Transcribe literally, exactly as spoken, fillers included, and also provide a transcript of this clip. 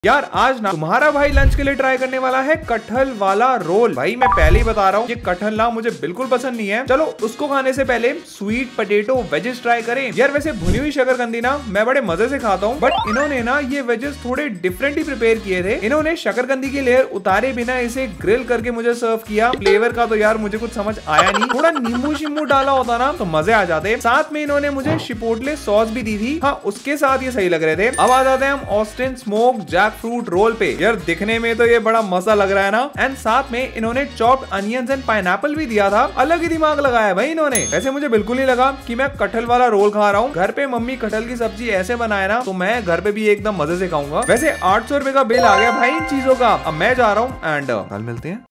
यार आज ना तुम्हारा भाई लंच के लिए ट्राई करने वाला है कटहल वाला रोल। भाई मैं पहले ही बता रहा हूँ ये कटहल ना मुझे बिल्कुल पसंद नहीं है। चलो उसको खाने से पहले स्वीट पोटैटो वेजेस ट्राई करें। यार वैसे भुनी हुई शकरकंदी ना मैं बड़े मजे से खाता हूँ, बट इन्होंने ना ये वेजेस थोड़े डिफरेंट ही प्रिपेयर किए थे। इन्होंने शकरकंदी की लेयर उतारे बिना इसे ग्रिल करके मुझे सर्व किया। फ्लेवर का तो यार मुझे कुछ समझ आया नहीं, थोड़ा नींबू शिम्बू डाला होता ना तो मजे आ जाते। साथ में इन्होंने मुझे शिपोटले सॉस भी दी थी, हाँ उसके साथ ये सही लग रहे थे। अब आ जाते हैं हम Austin smoke jackfruit roll पे। यार दिखने में तो ये बड़ा मजा लग रहा है ना। एंड साथ में इन्होंने चॉप्ड अनियंस एंड पाइनएप्पल भी दिया था। अलग ही दिमाग लगाया भाई इन्होंने। वैसे मुझे बिल्कुल नहीं लगा कि मैं कटहल वाला रोल खा रहा हूँ। घर पे मम्मी कटहल की सब्जी ऐसे बनाए ना तो मैं घर पे भी एकदम मजे से खाऊंगा। वैसे आठ सौ रुपए का बिल आ गया भाई इन चीजों का। अब मैं जा रहा हूँ एंड कल मिलते हैं।